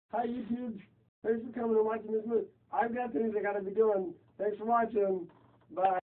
Hi, YouTube. Thanks for coming and watching this movie. I've got things I got to be doing. Thanks for watching. Bye.